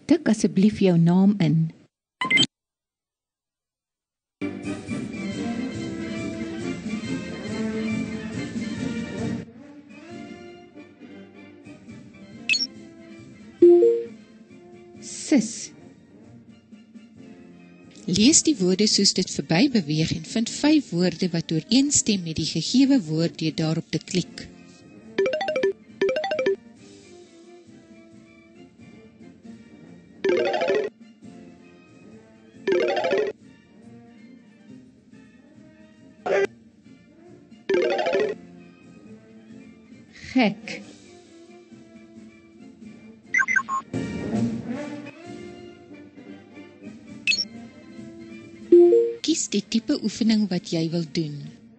Tik asseblief jou naam in. Sis. Lees die woorde soos dit verby beweeg en vind 5 woorde wat ooreenstem met die gegewe woord deur daarop te klik. Gek. Kies die tipe oefening wat jy wil doen.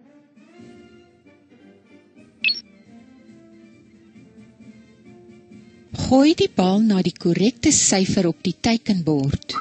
Gooi die bal na die korrekte syfer op die teikenbord.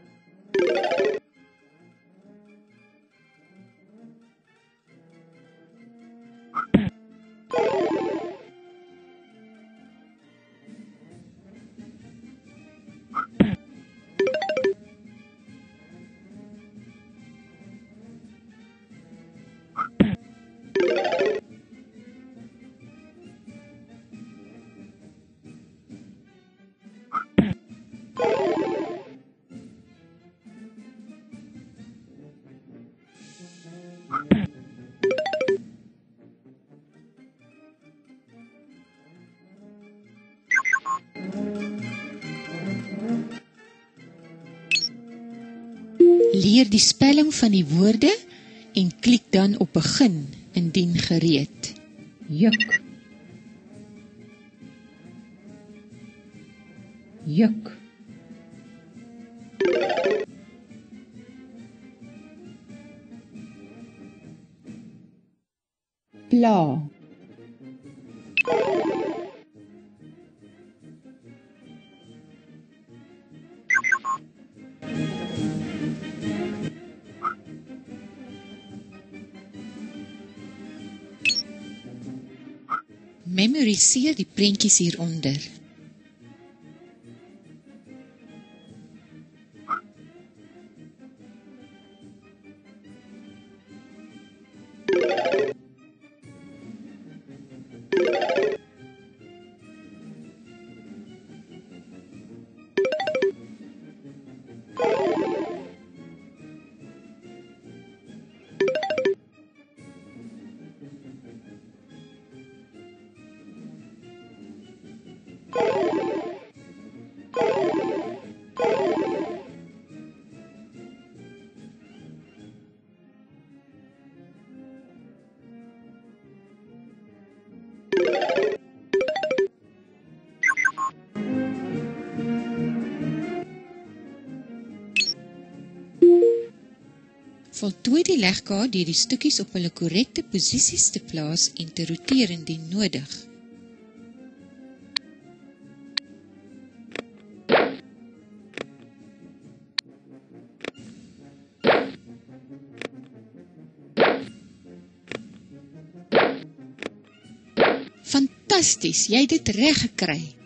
Leer die spelling van die woorde en klik dan op begin indien gereed. Juk. Juk. Pla. Memoriseer die prentjies hieronder. Voltooi die legkaart deur die stukkies op hulle korrekte posisies te plaas en te roteer indien nodig. Fantasties, jy het dit reg gekry.